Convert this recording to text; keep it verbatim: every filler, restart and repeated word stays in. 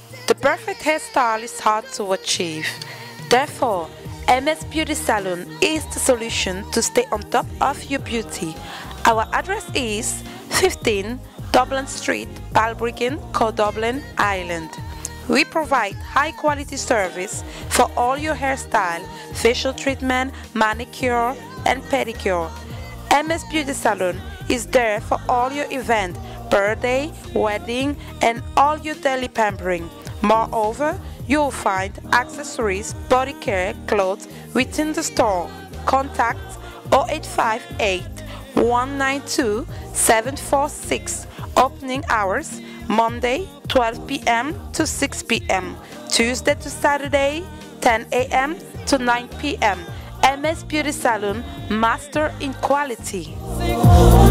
The perfect hairstyle is hard to achieve. Therefore, M S Beauty Salon is the solution to stay on top of your beauty. Our address is fifteen Dublin Street, Balbriggan, Co Dublin, Ireland. We provide high quality service for all your hairstyle, facial treatment, manicure and pedicure. M S Beauty Salon is there for all your event, birthday, wedding and all your daily pampering. Moreover, you'll find accessories, body care, clothes within the store. Contact zero eight five eight, one nine two, seven four six. Opening hours Monday twelve p m to six p m Tuesday to Saturday ten a m to nine p m M S Beauty Salon, master in quality.